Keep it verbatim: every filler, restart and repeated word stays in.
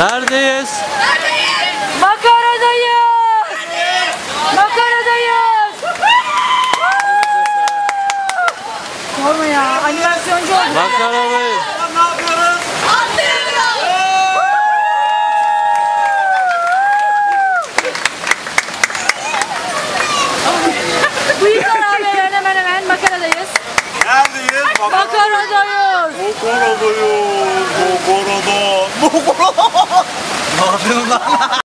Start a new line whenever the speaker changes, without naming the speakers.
Neredeyiz?
Makaradayız. Makaradayız. Sorma ya, animasyoncu olduk.
Makaradayız.
Ne yapıyoruz?
Bu yüzden abi hemen hemen makaradayız.
Neredeyiz?
Makaradayız.
Mokorodayız. Mokorada. Mokorada. Ne yapıyorsun lan?